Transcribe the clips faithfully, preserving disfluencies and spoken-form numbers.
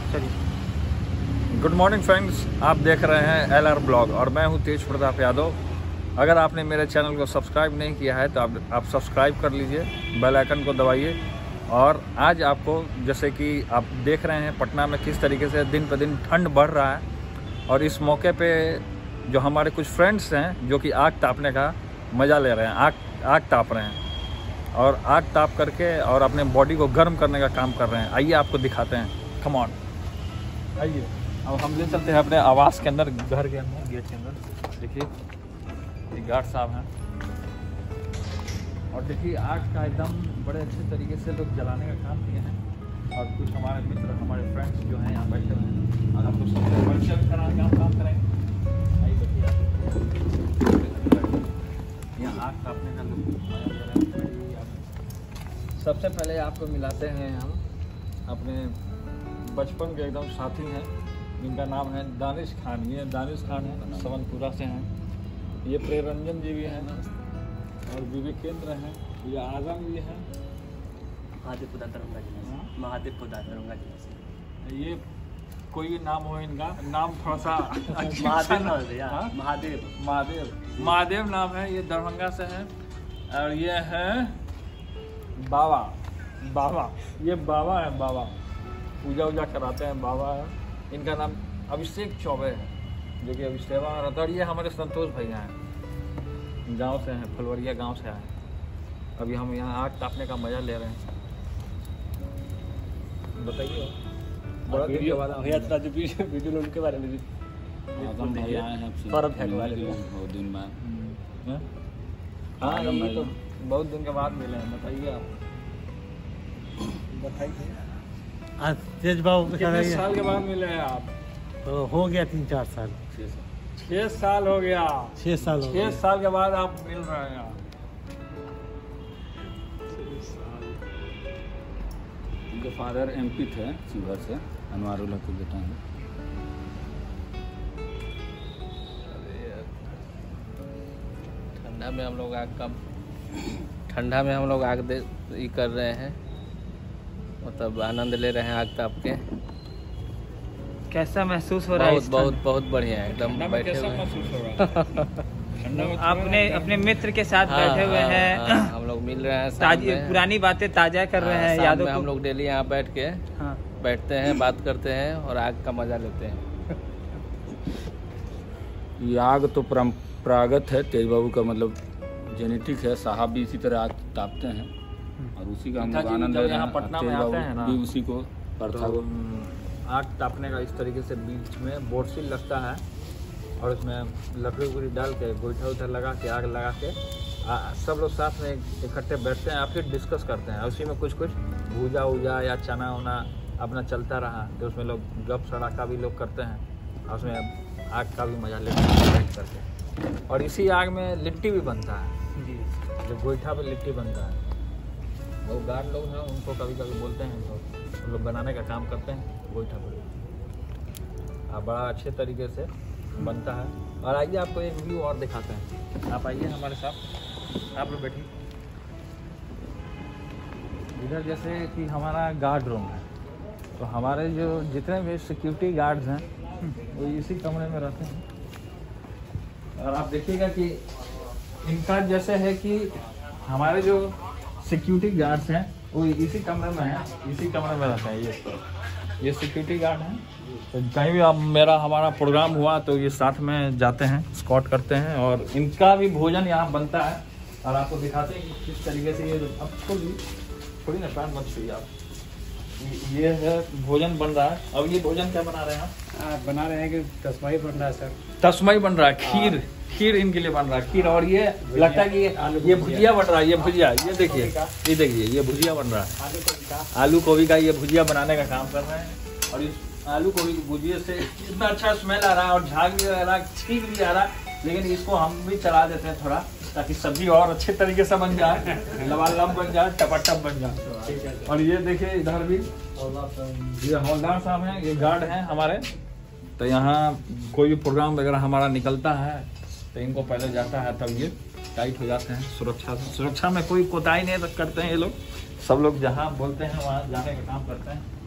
चलिए। Good morning friends, आप देख रहे हैं एल आर ब्लॉग और मैं हूं तेज प्रताप यादव। अगर आपने मेरे चैनल को सब्सक्राइब नहीं किया है तो आप आप सब्सक्राइब कर लीजिए, बेल आइकन को दबाइए। और आज आपको, जैसे कि आप देख रहे हैं, पटना में किस तरीके से दिन पर दिन ठंड बढ़ रहा है, और इस मौके पे जो हमारे कुछ फ्रेंड्स हैं जो कि आग तापने का मज़ा ले रहे हैं, आग आग ताप रहे हैं और आग ताप करके और अपने बॉडी को गर्म करने का काम कर रहे हैं। आइए आपको दिखाते हैं, कम ऑन आइए। अब हम ले चलते हैं अपने आवास के अंदर, घर के अंदर, गेट के अंदर। देखिए ये गार्ड साहब हैं और देखिए आग का एकदम बड़े अच्छे तरीके से लोग जलाने का काम किए हैं। और कुछ हमारे मित्र, हमारे फ्रेंड्स जो हैं यहाँ बैठे हुए हैं और हम लोग सबसे परिचय कराने का काम करेंगे। आइए देखिए यहाँ आग तापने का लोग मजा ले रहे हैं। सबसे पहले आपको मिलाते हैं हम अपने बचपन के एकदम साथी हैं, जिनका नाम है दानिश खान। ये दानिश खान है, सवनपुरा से हैं। ये प्रेरंजन जी भी हैं और विवेकेंद्र हैं। ये आजम भी हैं, महादेवपुरा दरभंगा जिला से। महादेवपुरा दरभंगा जिला से। ये कोई भी नाम हो इनका, नाम थोड़ा सा महादेव नाम है भैया। महादेव महादेव महादेव नाम है। ये दरभंगा से हैं और ये है बाबा बाबा ये बाबा है, बाबा पूजा वूजा कराते हैं, बाबा है। इनका नाम अभिषेक चौबे है, जो कि अभी सेवा में रहता है। और ये हमारे संतोष भैया हैं, गांव से हैं, फुलवरिया गांव से आए। अभी हम यहाँ आग तापने का मजा ले रहे हैं। बताइए बड़ा वीडियो वाला भैया, थोड़ा जो वीडियो उनके बारे में भी सौरभ भैया के बारे में बहुत दिन बाद। हाँ, ये तो बहुत दिन के बाद मिले हैं। बताइए आप, बताइए आज तेज बाबू कितने साल के बाद मिले हैं आप? तो हो गया तीन चार साल छह साल हो गया। छः साल हो छह गया। साल के बाद आप मिल रहे हैं। उनके फादर एमपी थे शिवहर से, अनवारुल्ला के बेटा हैं। ठंडा में हम लोग आग का ठंडा में हम लोग आग दे ये कर रहे हैं, मतलब आनंद ले रहे हैं आग ताप के। कैसा महसूस हो रहा है? बहुत बहुत बहुत बढ़िया है, एकदम बैठे हुए हैं। महसूस हो रहा है? अपने अपने मित्र के साथ हाँ, बैठे हुए हाँ, हैं। हाँ, हम लोग मिल रहे हैं, ताजी पुरानी बातें ताजा कर रहे हैं, यादों को। हम लोग डेली यहाँ बैठ के हाँ। बैठते हैं, बात करते हैं और आग का मजा लेते हैं। ये आग तो परंपरागत है, तेज बाबू का मतलब जेनेटिक है। साहब भी इसी तरह आग तापते हैं और उसी का हम लोग आनंद ले रहे हैं। पटना में तेज आते हैं ना, बाबू भी उसी को प्रथा तो को आग तापने का इस तरीके से बीच में बोरसिल लगता है और उसमें लकड़ी उकड़ी डाल के गोईठा उठा लगा के आग लगा के आ, सब लोग साथ में इकट्ठे बैठते हैं और फिर डिस्कस करते हैं। उसी में कुछ कुछ भूजा वूजा या चना वना अपना चलता रहा तो उसमें लोग गप सड़ाका भी लोग करते हैं और उसमें आग का भी मजा लेते हैं बैठ करके। और इसी आग में लिट्टी भी बनता है, जो गोईठा पे लिट्टी बनता है। वो गार्ड लोग हैं, उनको कभी कभी बोलते हैं तो वो लोग बनाने का काम करते हैं गोईठा पर। और बड़ा अच्छे तरीके से बनता है। और आइए आपको एक व्यू और दिखाते हैं। आप आइए हमारे साथ, आप लोग बैठिए। इधर जैसे कि हमारा गार्ड रूम है, तो हमारे जो जितने भी सिक्योरिटी गार्ड्स हैं वो इसी कमरे में रहते हैं। और आप देखिएगा कि इनका जैसे है कि हमारे जो सिक्योरिटी गार्ड्स हैं वो इसी कमरे में हैं, इसी कमरे में रहते हैं। ये ये सिक्योरिटी गार्ड हैं, तो कहीं भी अब मेरा हमारा प्रोग्राम हुआ तो ये साथ में जाते हैं, स्कॉट करते हैं। और इनका भी भोजन यहाँ बनता है और आपको दिखाते हैं कि किस तरीके से ये अब थोड़ी थोड़ी ना पैन मत छुइए आप। ये, ये है भोजन बन रहा है। अब ये भोजन क्या बना रहे हैं आप? बना रहे हैं कि तस्माई बन रहा है सर। तस्मई बन रहा है, खीर खीर इनके लिए बन रहा है, खीर। और ये लगता है कि ये ये भुजिया बन रहा है, ये भुजिया, ये देखिए, ये देखिए ये भुजिया बन रहा है। आलू गोभी का ये भुजिया बनाने का काम कर रहे हैं। और इस आलू गोभी की भुजिया से इतना अच्छा स्मेल आ रहा है और झाग भी आ रहा है, छींक भी आ रहा है। लेकिन इसको हम भी चला देते हैं थोड़ा, ताकि सब्जी और अच्छे तरीके से बन जाए, लबालब बन जाए, टपाटप बन जाए। और ये देखिए इधर भी ये हवलदार साहब हैं, ये गार्ड हैं हमारे। तो यहाँ कोई भी प्रोग्राम वगैरह हमारा निकलता है तो इनको पहले जाता है, तब ये टाइट हो जाते हैं। सुरक्षा सुरक्षा में कोई कोताही नहीं करते हैं ये लोग, सब लोग जहाँ बोलते हैं वहाँ जाने का काम करते हैं।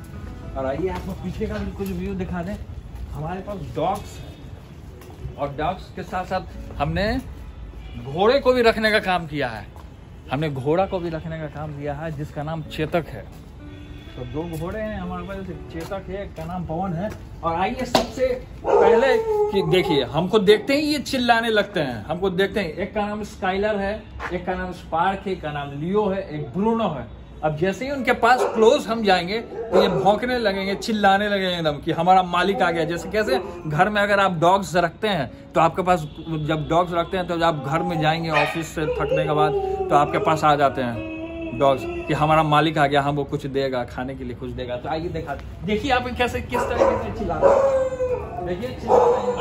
और आइए आपको पीछे का भी कुछ व्यू दिखा दें। हमारे पास डॉग्स है और डॉग्स के साथ साथ हमने घोड़े को भी रखने का काम किया है। हमने घोड़ा को भी रखने का काम किया है जिसका नाम चेतक है। तो दो घोड़े हैं हमारे पास, चेतक है, एक का नाम पवन है। और आइए सबसे पहले कि देखिए, हमको देखते ही ये चिल्लाने लगते हैं, हमको देखते हैं। एक का नाम स्काइलर है, एक का नाम स्पार्क है, एक का नाम लियो है, एक ब्रूनो है। अब जैसे ही उनके पास क्लोज हम जाएंगे तो ये भौंकने लगेंगे, चिल्लाने लगेंगे एकदम कि हमारा मालिक आ गया। जैसे कैसे घर में अगर आप डॉग्स रखते हैं तो आपके पास, जब डॉग्स रखते हैं तो जब आप घर में जाएंगे ऑफिस से थकने के बाद तो आपके पास आ जाते हैं डॉग्स कि हमारा मालिक आ गया, हमको कुछ देगा, खाने के लिए कुछ देगा। तो आइए देखा, देखिए आप कैसे किस तरीके से चिल्ला रहे हैं। देखिए चिल्ला रहे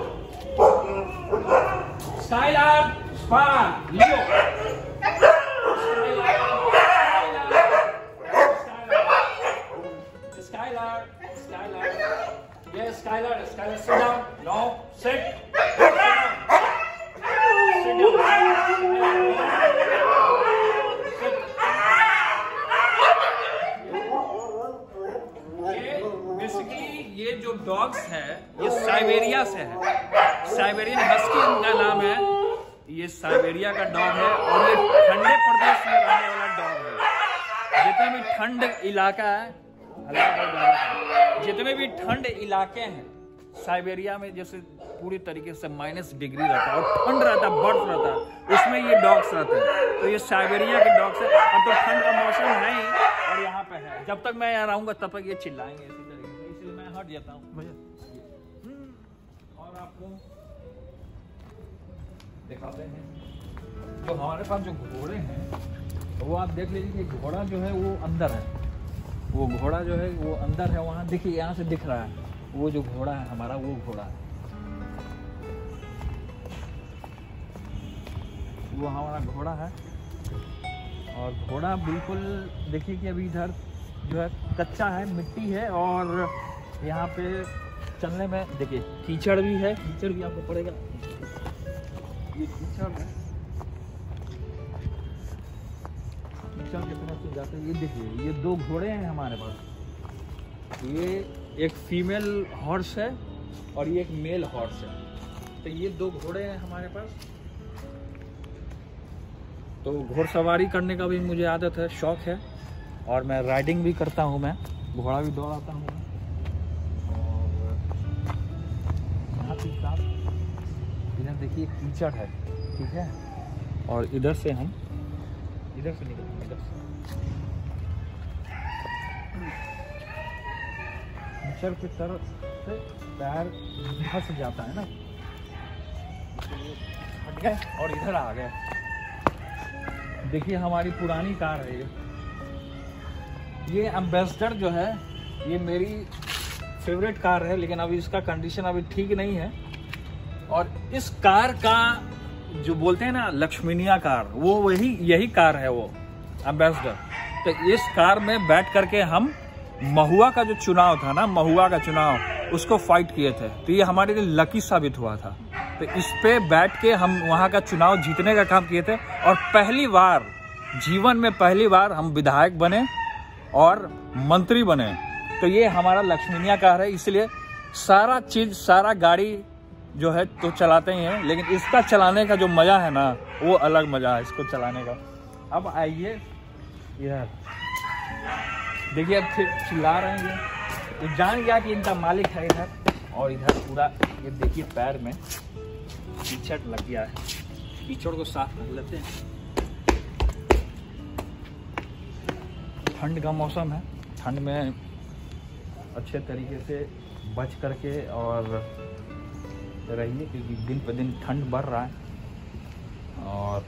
हैं। Skylar, Spark, Leo, Skylar, Skylar, sit down. No, sit. Sit down. Sit down. Sit. ये बेसिकली ये जो डॉग्स है ये साइबेरिया से है। साइबेरियन हस्की इनका नाम है। ये साइबेरिया का डॉग है और ये ठंडे प्रदेश में रहने वाला डॉग है। जितना भी ठंड इलाका है, जितने भी ठंड इलाके हैं साइबेरिया में, जैसे पूरी तरीके से माइनस डिग्री रहता है और ठंड रहता है, बर्फ रहता है, उसमें ये डॉग्स रहते हैं। तो ये साइबेरिया के डॉग्स है। अब तो ठंड का मौसम नहीं और यहाँ पे है। जब तक मैं यहाँ रहूंगा तब तक ये चिल्लाएंगे इसी तरीके से, इसलिए मैं हट जाता हूँ भैया। और आपको दिखाते हैं जो हमारे पास जो घोड़े हैं वो आप देख लीजिए कि घोड़ा जो है वो अंदर है। वो घोड़ा जो है वो अंदर है, वहाँ देखिए, यहाँ से दिख रहा है। वो जो घोड़ा है हमारा, वो घोड़ा है, वो हमारा घोड़ा है। और घोड़ा बिल्कुल देखिए कि अभी इधर जो है कच्चा है, मिट्टी है और यहाँ पे चलने में देखिए कीचड़ भी है, कीचड़ भी आपको पड़ेगा। ये कीचड़ है, कितना से जाते हैं। ये देखिए, ये दो घोड़े हैं हमारे पास। ये एक फीमेल हॉर्स है और ये एक मेल हॉर्स है। तो ये दो घोड़े हैं हमारे पास। तो घोड़सवारी करने का भी मुझे आदत है, शौक है और मैं राइडिंग भी करता हूँ, मैं घोड़ा भी दौड़ाता हूँ। और यहाँ पे इधर देखिए कीचड़ है, ठीक है। और इधर से हम इधर से निकलेंगे, इधर से कीचड़ की तरफ से पैर फंस जाता है ना, हट गए और इधर आ गए। देखिए हमारी पुरानी कार है ये ये एम्बेसडर जो है ये मेरी फेवरेट कार है, लेकिन अभी इसका कंडीशन अभी ठीक नहीं है। और इस कार का जो बोलते हैं ना लक्ष्मीनिया कार, वो वही यही कार है, वो एम्बेसडर। तो इस कार में बैठ करके हम महुआ का जो चुनाव था ना, महुआ का चुनाव, उसको फाइट किए थे। तो ये हमारे लिए लकी साबित हुआ था। तो इस पे बैठ के हम वहाँ का चुनाव जीतने का काम किए थे और पहली बार जीवन में पहली बार हम विधायक बने और मंत्री बने। तो ये हमारा लक्ष्मीनिया कार है, इसलिए सारा चीज सारा गाड़ी जो है तो चलाते ही हैं, लेकिन इसका चलाने का जो मजा है ना वो अलग मजा है इसको चलाने का। अब आइए इधर देखिए, अब फिर चिल्ला रहे हैं ये तो जान गया कि इनका मालिक है इधर। और इधर पूरा ये देखिए पैर में कीचड़ लग गया है, कीचड़ को साफ कर लेते हैं। ठंड का मौसम है, ठंड में अच्छे तरीके से बच करके और रहिए, क्योंकि दिन पर दिन ठंड बढ़ रहा है। और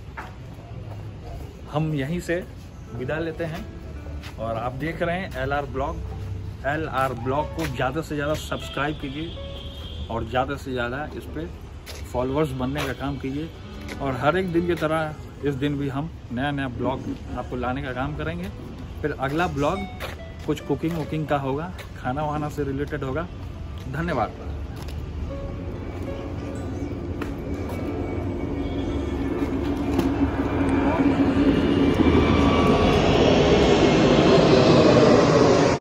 हम यहीं से विदा लेते हैं और आप देख रहे हैं L R blog. L R blog को ज़्यादा से ज़्यादा सब्सक्राइब कीजिए और ज़्यादा से ज़्यादा इस पर फॉलोअर्स बनने का काम कीजिए। और हर एक दिन की तरह इस दिन भी हम नया नया ब्लॉग आपको लाने का काम करेंगे। फिर अगला ब्लॉग कुछ कुकिंग वुकिंग का होगा, खाना वाना से रिलेटेड होगा। धन्यवाद।